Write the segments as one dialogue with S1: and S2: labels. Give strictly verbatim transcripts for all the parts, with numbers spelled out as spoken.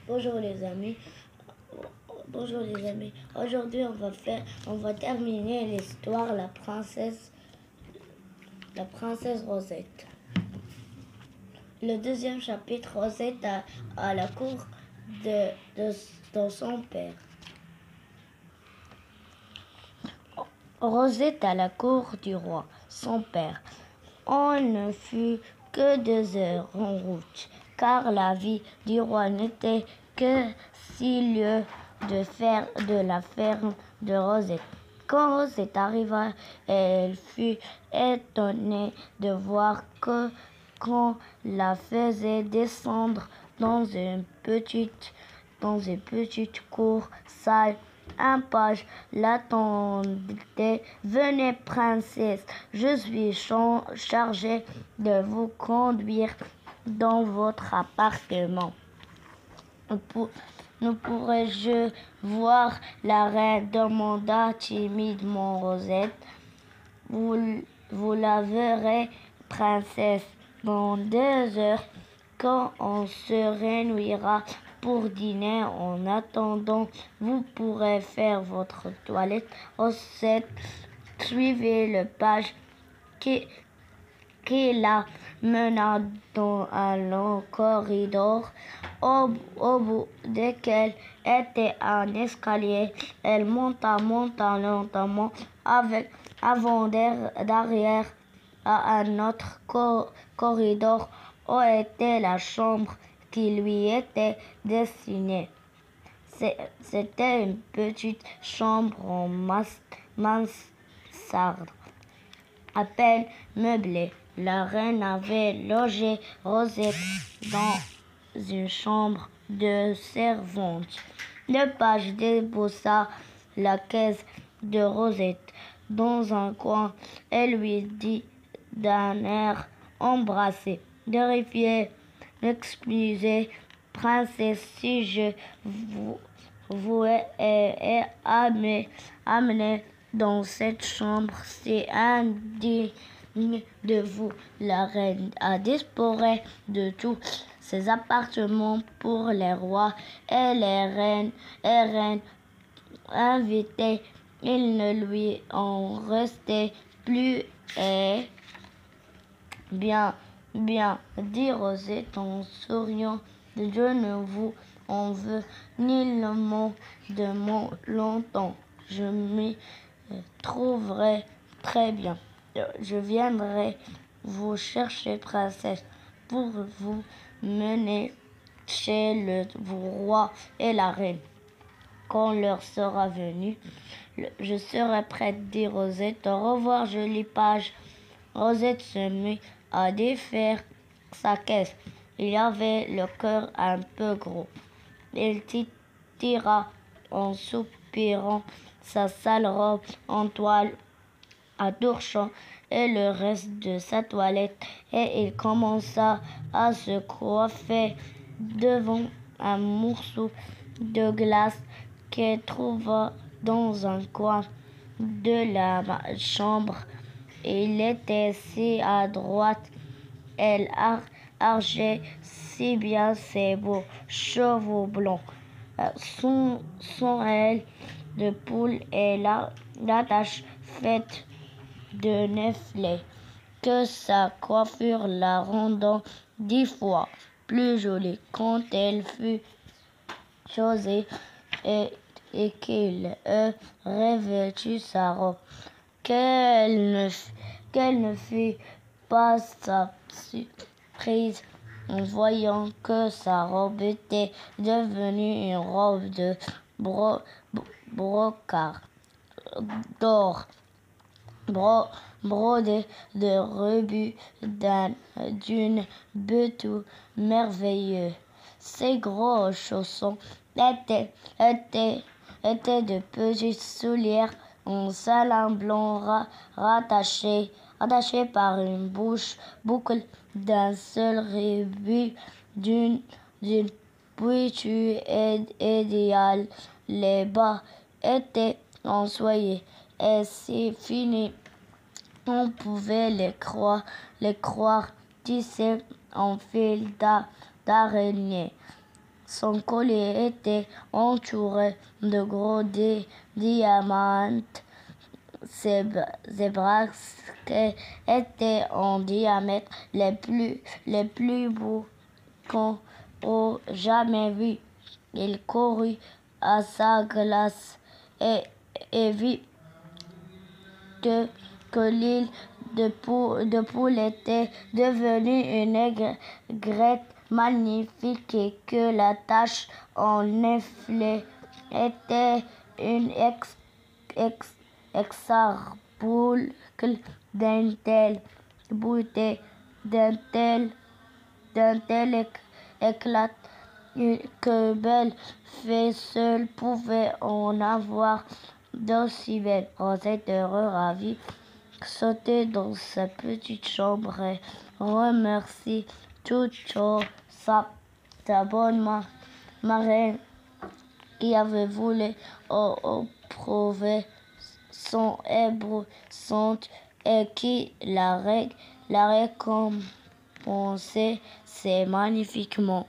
S1: Bonjour les amis. Bonjour les amis. Aujourd'hui on va faire, on va terminer l'histoire la princesse, la princesse Rosette. Le deuxième chapitre, Rosette à, à la cour de, de, de son père. Rosette à la cour du roi, son père. On ne fut que deux heures en route, car la vie du roi n'était que six lieues de, fer, de la ferme de Rosette. Quand Rosette arriva, elle fut étonnée de voir que qu'on la faisait descendre dans une petite, dans une petite cour sale. Un page l'attendait. Venez, princesse, je suis chargé de vous conduire dans votre appartement. Ne pourrais-je voir la reine demanda timidement Rosette. Vous, vous la verrez, princesse, dans deux heures, quand on se réunira pour dîner. En attendant, vous pourrez faire votre toilette. Rosette suivait le page qui, qui la mena dans un long corridor au, au bout desquels était un escalier. Elle monta, monta lentement avec, avant d'arrière à un autre cor, corridor où était la chambre qui lui était destinée. C'était une petite chambre en mansarde, à peine meublée. La reine avait logé Rosette dans une chambre de servante. Le page déposa la caisse de Rosette dans un coin et lui dit d'un air embarrassé: Vérifiez, excusez, princesse, si je vous, vous ai, ai amené, amené dans cette chambre, c'est indigne de vous. La reine a disposé de tous ses appartements pour les rois et les reines et reines invités. Il ne lui en restait plus. Et bien, bien, dit Rosette en souriant, je ne vous en veux ni le mot de mon longtemps. Je m'y trouverai très bien. Je viendrai vous chercher, princesse, pour vous mener chez le roi et la reine. Quand l'heure sera venue, je serai prête, dit Rosette. Au revoir, jolie page. Rosette se mit à défaire sa caisse. Il avait le cœur un peu gros. Elle tira en soupirant sa sale robe en toile à torchons et le reste de sa toilette, et il commença à se coiffer devant un morceau de glace qu'elle trouva dans un coin de la chambre. Il était si à droite, elle argeait si bien ses beaux cheveux blancs, son, son aile de poule et la, la tache faite de neflets, que sa coiffure la rendant dix fois plus jolie. Quand elle fut chosée et, et qu'il eut revêtu sa robe, qu'elle ne, qu'elle ne fut pas sa surprise en voyant que sa robe était devenue une robe de bro, brocart d'or, bro, brodée de rubis d'un, d'une beauté merveilleuse. Ses gros chaussons étaient, étaient, étaient de petits souliers en salin blanc ra, rattachés, attachés par une bouche boucle d'un seul rubis d'une, d'une pointure idéale. Les bas étaient en soie et si finis on pouvait les croire, les croire tissés en fil d'araignée. Son collier était entouré de gros di diamants. Ses, ses bracelets étaient en diamètre les plus, les plus beaux qu'on ait jamais vus. Il courut à sa glace et, et vit que, que l'île de, pou, de poule était devenue une aigrette magnifique et que la tache en effet était une ex, ex, exarboule d'un tel beauté, d'un tel, d'un tel éclat que belle fée seule pouvait en avoir d'aussi belle. Rosette, heureux, ravie, sautait dans sa petite chambre et remercie toute chose sa, sa bonne ma, marraine qui avait voulu éprouver son éblouissante et qui la, ré, la récompensait si magnifiquement.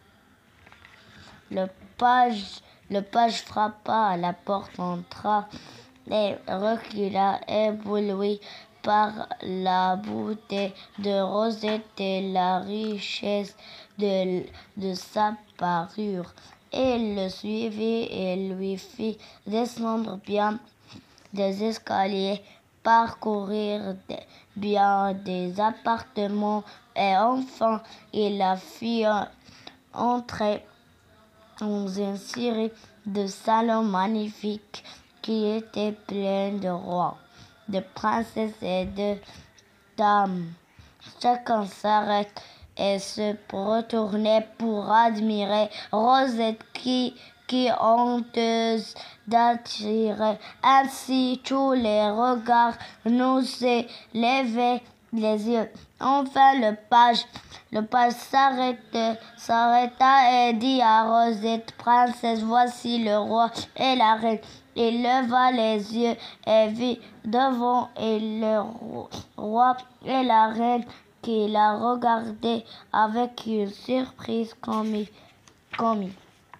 S1: Le page, le page frappa à la porte, entra et recula, ébloui par la beauté de Rosette et la richesse de, de sa parure. Il le suivit et lui fit descendre bien des escaliers, parcourir bien des appartements et enfin il la fit entrer dans une série de salons magnifiques qui étaient pleins de rois, de princesses et de dames. Chacun s'arrêtait et se retournait pour admirer Rosette qui, qui honteuse d'attirer ainsi tous les regards, nous levaient les yeux. Enfin le page, le page s'arrêta, s'arrêta et dit à Rosette, princesse, voici le roi et la reine. Il leva les yeux et vit devant et le roi et la reine qui la regardaient avec une surprise commis. commis.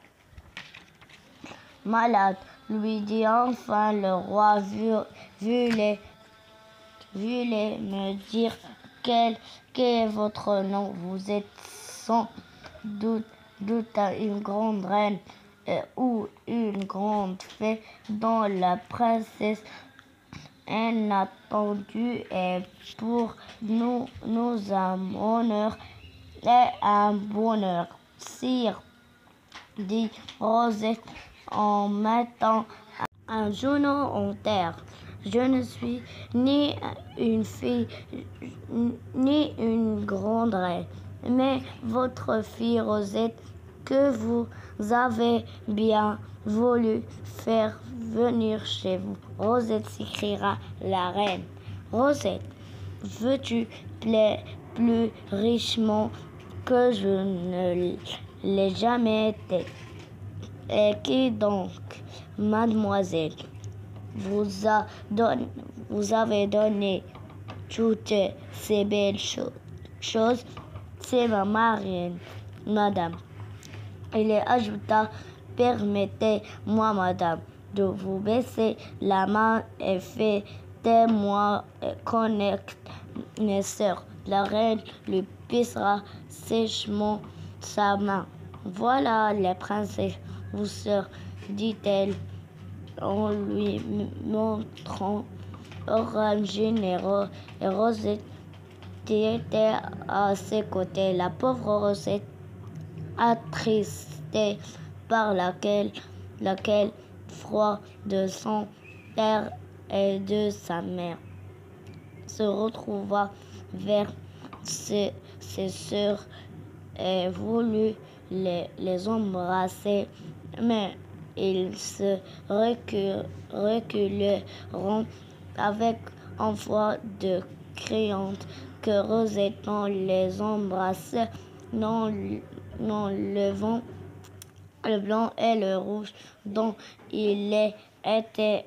S1: Malade, lui dit enfin le roi, vu, vu les Veuillez me dire quel, quel est votre nom. Vous êtes sans doute, doute une grande reine euh, ou une grande fée dont la princesse inattendue est pour nous, nous un honneur et un bonheur. Sire, dit Rosette en mettant un genou en terre. Je ne suis ni une fille, ni une grande reine, mais votre fille Rosette, que vous avez bien voulu faire venir chez vous. Rosette, s'écriera la reine. Rosette, veux-tu plaire plus richement que je ne l'ai jamais été? Et qui donc, mademoiselle, vous, a donné, vous avez donné toutes ces belles cho choses? C'est ma marraine, madame. Il ajouta, permettez-moi, madame, de vous baisser la main et faites-moi connaître mes sœurs. La reine lui pissera sèchement sa main. Voilà les princesses, vos sœurs, dit-elle en lui montrant Orangine et, Ro et Rosette qui étaient à ses côtés. La pauvre Rosette, attristée par laquelle, laquelle froid de son père et de sa mère, se retrouva vers ses, ses sœurs et voulut les, les embrasser, mais ils se recul, reculeront avec envoi de criantes que Rosette non les embrassait, non, non le vent, le blanc et le rouge dont il était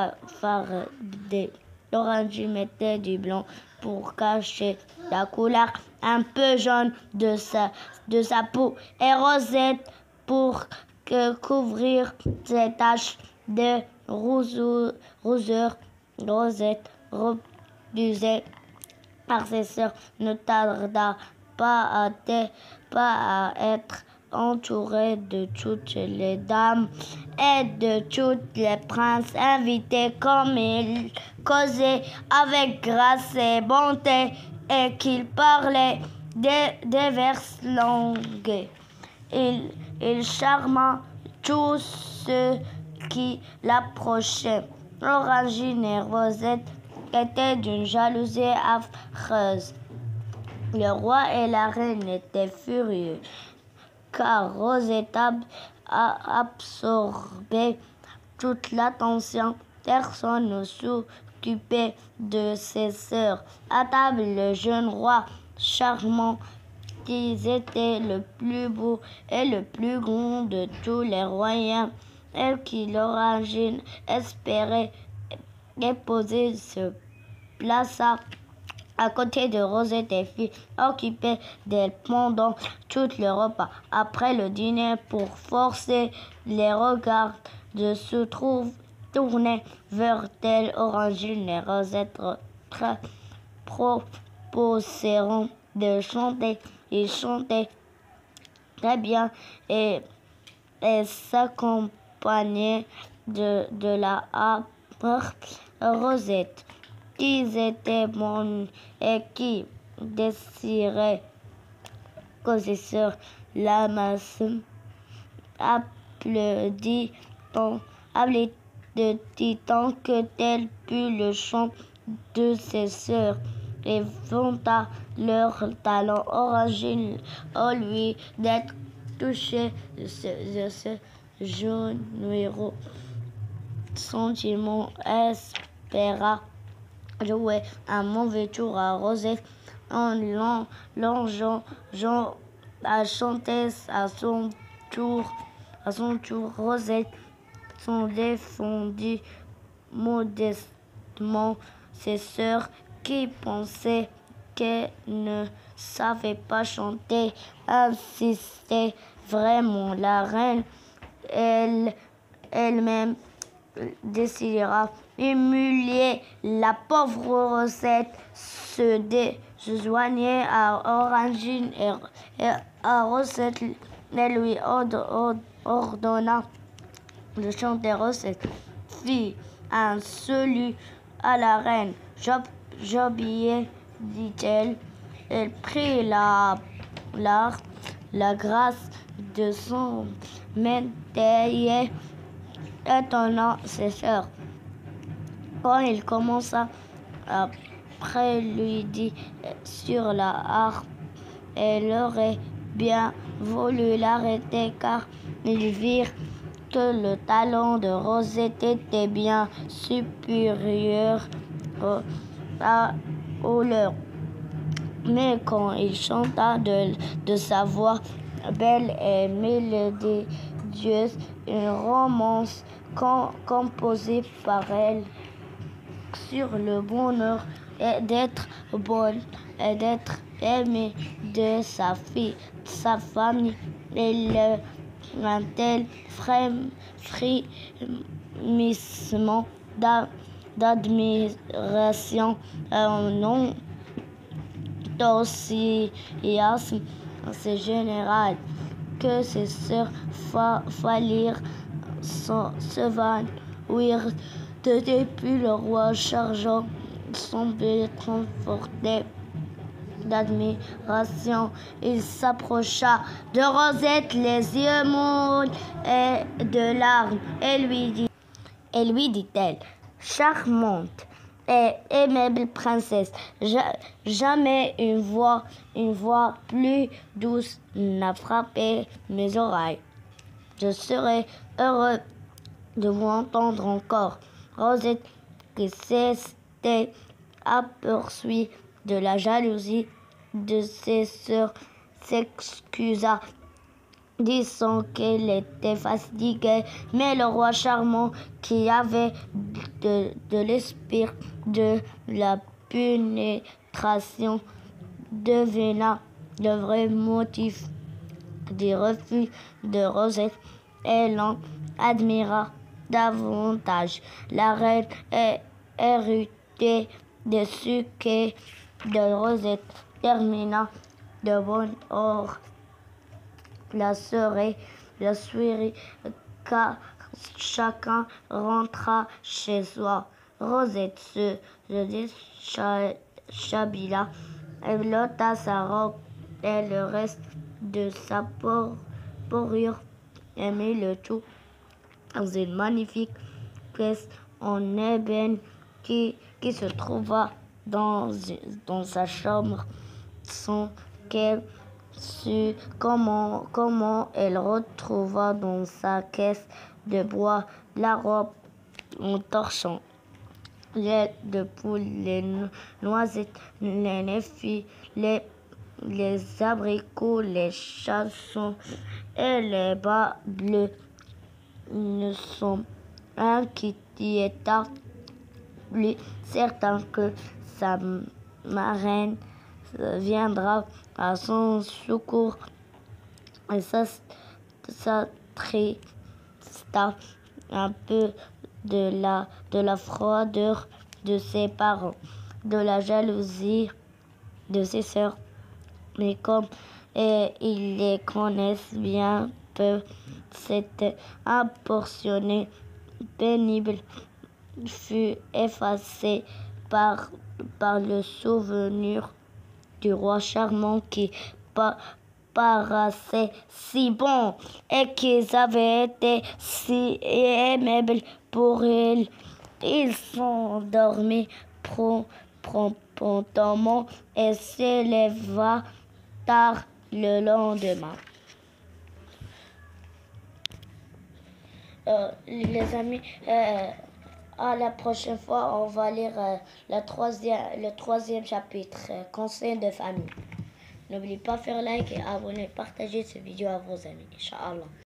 S1: fardé. L'orange mettait du blanc pour cacher la couleur un peu jaune de sa, de sa peau. Et Rosette pour que couvrir ses taches de rousou- rousseur. Rosette, repoussée par ses sœurs, ne tarda pas à, te- pas à être entourée de toutes les dames et de tous les princes invités, comme il causait avec grâce et bonté et qu'il parlait des, des vers langues. Il, il charma tous ceux qui l'approchaient. Orangine et Rosette étaient d'une jalousie affreuse. Le roi et la reine étaient furieux, car Rosette a absorbé toute l'attention. Personne ne s'occupait de ses sœurs. À table, le jeune roi charmant, qui était le plus beau et le plus grand de tous les royaumes, et qui l'origine espérait épouser, se plaça à côté de Rosette et fut occupé d'elle pendant tout le repas. Après le dîner, pour forcer les regards de se trouve, tourner vers elle, Orangine et Rosette proposèrent de chanter. Ils chantaient très bien et, et s'accompagnaient de, de la harpe. Rosette, qui était bonne et qui désirait que ses sœurs l'amassent, applaudit tant, applaudit tant que tel put le chant de ses sœurs et vanta leur talent. Orangine, au lieu d'être touché de ce, de ce généreux sentiment, espéra jouer un mauvais tour à Rosette en l'engageant à chanter à son tour. À son tour, Rosette s'en défendit modestement. Ses sœurs, qui pensaient qu'elle ne savait pas chanter, insistaient vraiment. La reine, elle, elle-même, décidera humilier la pauvre Rosette, se, dé, se joignait à Orangine et, et à Rosette. Elle lui ordonna de chanter. Rosette fit un salut à la reine. J'obéis, dit-elle. Elle prit la, la, la grâce de son métayer, étonnant ses sœurs. Quand il commença à préluder sur la harpe, elle aurait bien voulu l'arrêter, car ils virent que le talent de Rosette était bien supérieur au, à, au leur. Mais quand il chanta de, de sa voix belle et mélodieuse, une romance com, composée par elle sur le bonheur d'être bonne et d'être aimée de sa fille, de sa famille, et le, un tel frémissement d'admiration, un enthousiasme assez général que ses sœurs fa fallirent s'évanouir. Depuis, le roi chargeant semblait conforté d'admiration. Il s'approcha de Rosette, les yeux mouillés et de larmes, et lui dit, et lui dit-elle, charmante et aimable princesse, jamais une voix, une voix plus douce n'a frappé mes oreilles. Je serais heureux de vous entendre encore. Rosette, qui s'était aperçue de la jalousie de ses sœurs, s'excusa, disant qu'elle était fatiguée. Mais le roi charmant, qui avait de, de l'esprit de la pénétration, devina le vrai motif du refus de Rosette et l'en admira davantage. La reine est héritée de ce que de Rosette termina de bonne heure la soirée, la soirée, car chacun rentra chez soi. Rosette se, se déshabilla, elle ôta sa robe et le reste de sa porure et mit le tout dans une magnifique pièce en ébène qui, qui se trouva dans, dans sa chambre, sans qu'elle sût comment, comment elle retrouva dans sa caisse de bois la robe en torchant l'aile de poule, les noisettes, les néfis, les, les abricots, les chansons et les bas bleus. Ne sont inquiéta plus certain que sa marraine viendra à son secours et s'attrista un peu de la, de la froideur de ses parents, de la jalousie de ses sœurs. Mais comme et ils les connaissent bien peu, cette importunée pénible fut effacée par, par le souvenir du roi charmant qui pa paraissait si bon et qu'ils avaient été si aimables pour elle. Ils s'endormit promptement et se leva tard le lendemain. Euh, les amis, euh, à la prochaine fois, on va lire euh, la troisième, le troisième chapitre, euh, conseil de famille. N'oubliez pas de faire like et abonner, partager cette vidéo à vos amis, Inch'Allah.